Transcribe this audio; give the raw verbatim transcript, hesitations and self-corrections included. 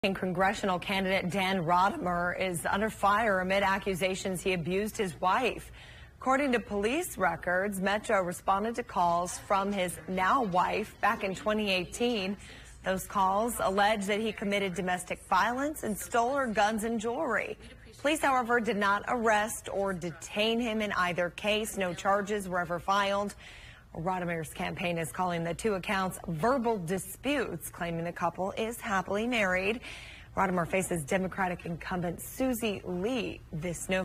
Congressional candidate Dan Rodimer is under fire amid accusations he abused his wife. According to police records, Metro responded to calls from his now wife back in twenty eighteen. Those calls allege that he committed domestic violence and stole her guns and jewelry. Police, however, did not arrest or detain him in either case. No charges were ever filed. Rodimer's campaign is calling the two accounts verbal disputes, claiming the couple is happily married. Rodimer faces Democratic incumbent Susie Lee this November.